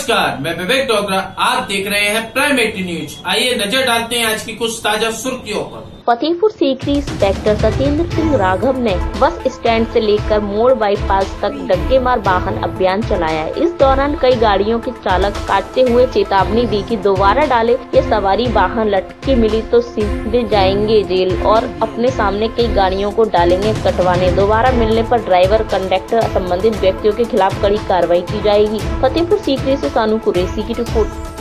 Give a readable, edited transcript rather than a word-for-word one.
नमस्कार, मैं विवेक डोगरा। आप देख रहे हैं प्राइम 80 न्यूज। आइए नजर डालते हैं आज की कुछ ताजा सुर्खियों पर। फतेहपुर सीकरी इंस्पेक्टर सत्येंद्र सिंह राघव ने बस स्टैंड से लेकर मोड़ बाईपास तक डग्गे मार वाहन अभियान चलाया। इस दौरान कई गाड़ियों के चालक काटते हुए चेतावनी दी कि दोबारा डाले ये सवारी वाहन लटकी मिली तो सीधे जाएंगे जेल और अपने सामने कई गाड़ियों को डालेंगे कटवाने। दोबारा मिलने पर ड्राइवर कंडक्टर संबंधित व्यक्तियों के खिलाफ कड़ी कार्रवाई की जाएगी। फतेहपुर सीकरी से सानू कुरैशी की रिपोर्ट।